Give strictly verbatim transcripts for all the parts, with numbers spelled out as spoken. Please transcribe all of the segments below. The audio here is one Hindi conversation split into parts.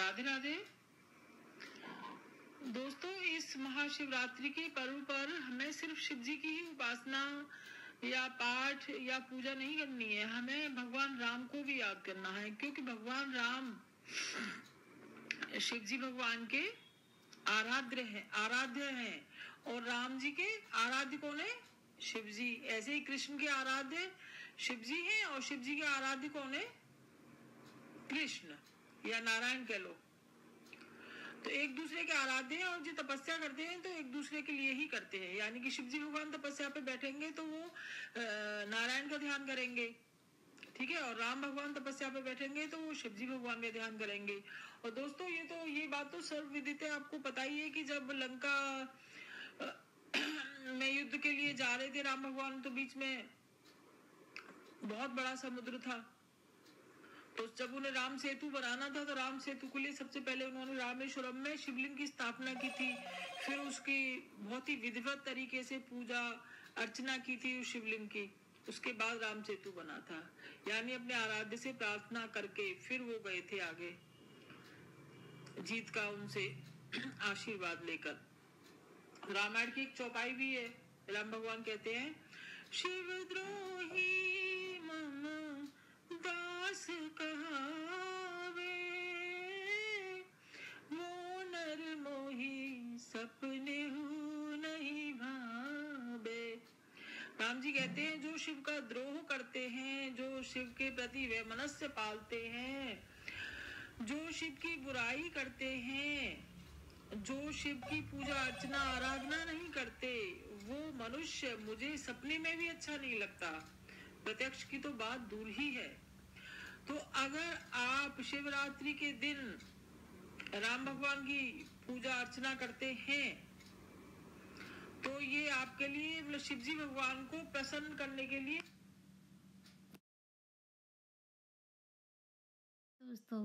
राधे राधे दोस्तों, इस महाशिवरात्रि के पर्व पर हमें सिर्फ शिव जी की ही उपासना या पाठ या पूजा नहीं करनी है, हमें भगवान राम को भी याद करना है, क्योंकि भगवान राम शिव जी भगवान के आराध्य हैं आराध्य हैं और राम जी के आराध्य कौन है? शिव जी। ऐसे ही कृष्ण के आराध्य शिव जी हैं और शिव जी के आराध्य कौन है? कृष्ण या नारायण कह लो। तो एक दूसरे के आराध्य हैं और जो तपस्या करते हैं तो एक दूसरे के लिए ही करते हैं, यानी कि शिव जी भगवान तपस्या पे बैठेंगे तो वो नारायण का ध्यान करेंगे, ठीक है, और राम भगवान तपस्या पे बैठेंगे तो वो शिव जी भगवान का ध्यान करेंगे। और दोस्तों ये तो ये बात तो सर्वविदित है, आपको पता ही है कि जब लंका में युद्ध के लिए जा रहे थे राम भगवान, तो बीच में बहुत बड़ा समुद्र था, तो जब उन्हें राम सेतु बनाना था तो राम सेतु के लिए सबसे पहले उन्होंने रामेश्वरम में शिवलिंग की स्थापना की थी, फिर उसकी बहुत ही विधिवत तरीके से पूजा अर्चना की थी उस शिवलिंग की, उसके बाद राम सेतु बना था। यानी अपने आराध्य से प्रार्थना करके फिर वो गए थे आगे जीत का उनसे आशीर्वाद लेकर। रामायण की एक चौपाई भी है, राम भगवान कहते हैं, शिवद्रोही मम दास कहावे, वो नर मोही सपने हूँ नहीं भावे। राम जी कहते हैं जो शिव का द्रोह करते हैं, जो शिव के प्रति वैमनस्य पालते हैं, जो शिव की बुराई करते हैं, जो शिव की पूजा अर्चना आराधना नहीं करते, वो मनुष्य मुझे सपने में भी अच्छा नहीं लगता, प्रत्यक्ष की तो बात दूर ही है। तो अगर आप शिवरात्रि के दिन राम भगवान की पूजा अर्चना करते हैं तो ये आपके लिए मतलब शिव जी भगवान को प्रसन्न करने के लिए। दोस्तों,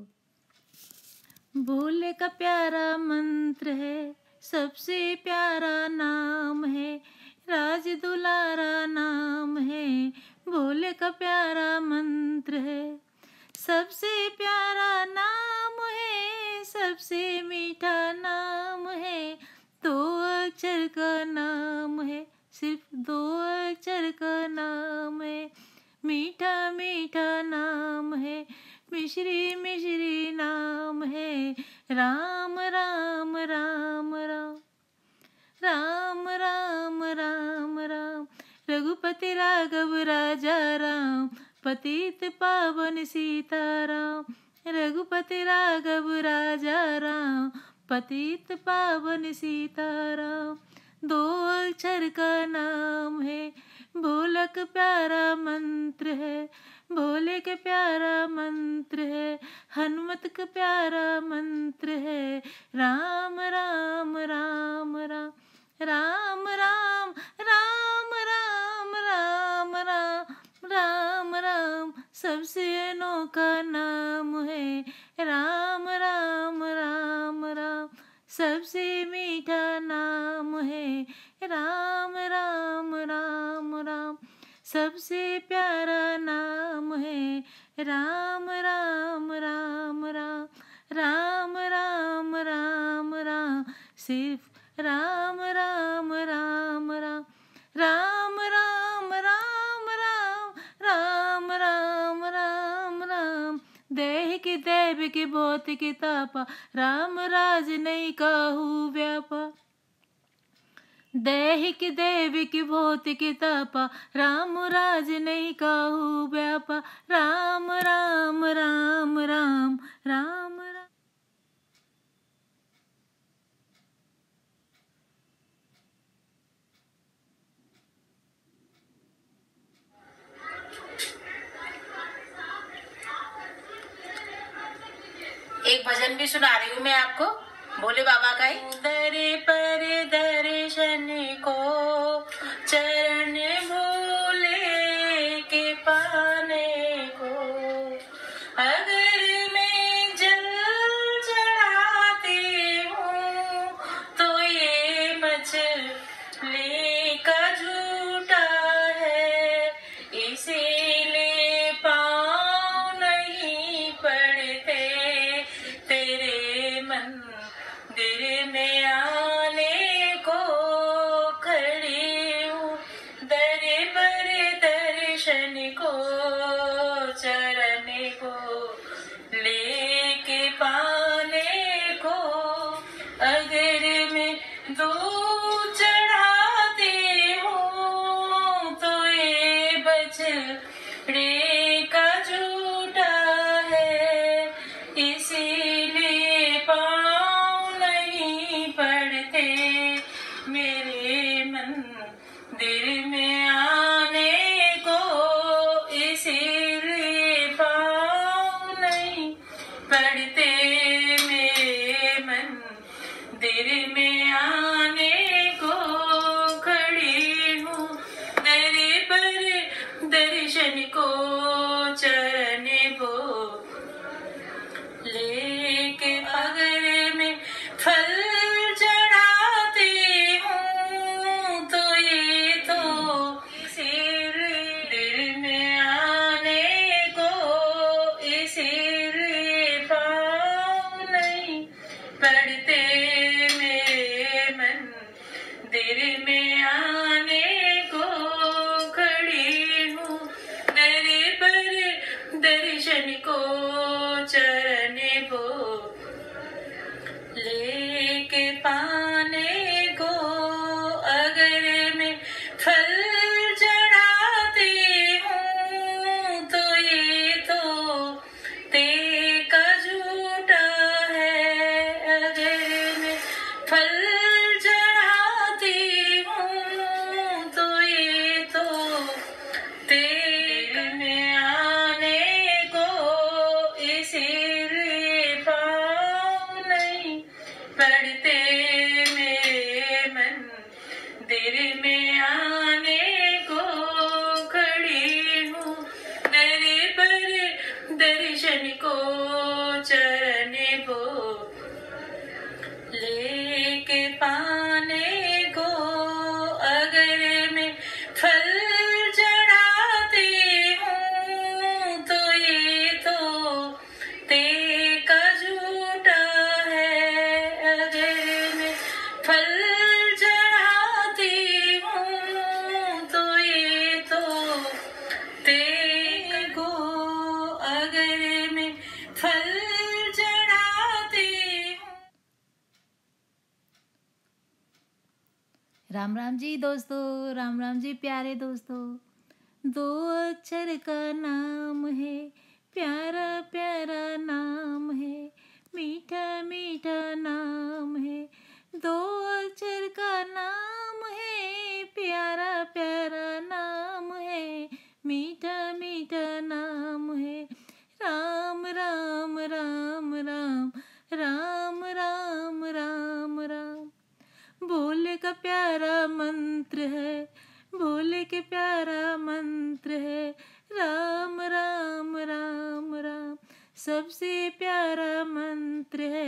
भोले का प्यारा मंत्र है, सबसे प्यारा नाम है, राज दुलारा नाम है, भोले का प्यारा मंत्र है, सबसे प्यारा नाम है, सबसे मीठा नाम है, दो अक्षर का नाम है, सिर्फ दो अक्षर का नाम है, मीठा मीठा नाम है, मिश्री मिश्री नाम है, राम राम राम राम राम राम राम राम, रघुपति राघव राजा राम, पतित पावन सीताराम, रघुपति राघव राजा राम, पतित पावन सीताराम, दो अक्षर का नाम है, भोले का प्यारा मंत्र है, भोले के प्यारा मंत्र है, हनुमत का प्यारा मंत्र है, राम राम राम राम राम राम राम राम राम राम राम राम, सबसे अनोखा नाम है, राम राम राम राम, सबसे मीठा नाम है, राम राम राम राम, सबसे प्यारा नाम है, राम राम राम राम राम राम राम राम, सिर्फ राम राम राम राम राम राम राम राम राम राम राम राम, देह की देव की भौत की तापा, राम राज नहीं काहू व्यापा, देह की देवी की भौत की तापा, राम राज नहीं काहू व्यापा, राम राम राम राम राम राम। एक भजन भी सुना रही हूँ मैं आपको, भोले बाबा का ही। दरे पर दर्शन को चरण भोले के पाने को, अगर मैं जल चढ़ाती हूँ तो ये मछली का झूठा है, इसीलिए पाँव नहीं पड़ते तेरे पढ़ते मेरे मंदिर में आने को खड़ी हूँ, दर पर दर्शन को चरण वो लेके अगर मैं फल चढ़ाती हूँ तो ये तो इसीलिए दिल में आने को इसीलिए पाऊँ नहीं, पढ़ते मेरे मंदिर में आने को खड़ी हूँ, दर पर दर्शन को चरण वो लेके पाने को अगर मैं फल चढ़ाती हूँ तो ये तो ते का झूठा है, अगर मैं फल चढ़ाती हूँ तो ये तो ते में आने को इसीलिए पाऊँ नहीं, पढ़ते मेरे मंदिर में आने को खड़ी हूँ, दर पर दर्शन को चरण वो लेके पाने को अगर मैं फल चढ़ाती हूँ तो ये तो ते का झूठा है, अगर मैं फल चढ़ाती हूँ तो ये तो ते को अगर मैं फल चढ़ाती हूँ। राम राम जी दोस्तों, राम राम जी प्यारे दोस्तों। दो अक्षर का नाम है, प्यारा प्यारा नाम है, मीठा मीठा नाम है। दो अक्षर का नाम है, प्यारा प्यारा नाम है, मीठा मीठा नाम है। राम राम राम राम राम राम राम राम। भोले का प्यारा मंत्र है, भोले के प्यारा मंत्र है। राम राम राम राम सबसे प्यारा मंत्र है।